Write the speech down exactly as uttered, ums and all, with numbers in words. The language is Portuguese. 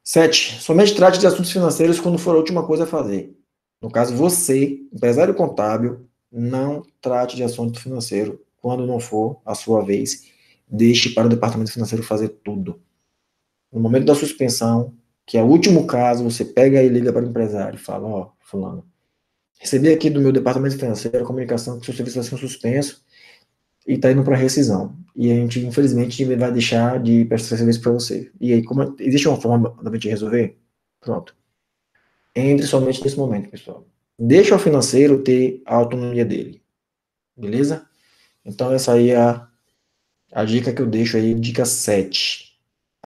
Sete, somente trate de assuntos financeiros quando for a última coisa a fazer. No caso, você, empresário contábil, não trate de assunto financeiro quando não for a sua vez. Deixe para o departamento financeiro fazer tudo. No momento da suspensão, que é o último caso, você pega e liga para o empresário e fala, ó, oh, fulano, recebi aqui do meu departamento financeiro a comunicação que o seu serviço vai ser suspenso e está indo para rescisão. E a gente, infelizmente, vai deixar de prestar serviço para você. E aí, como existe uma forma da gente resolver? Pronto. Entre somente nesse momento, pessoal. Deixa o financeiro ter a autonomia dele. Beleza? Então, essa aí é a, a dica que eu deixo aí, dica sete.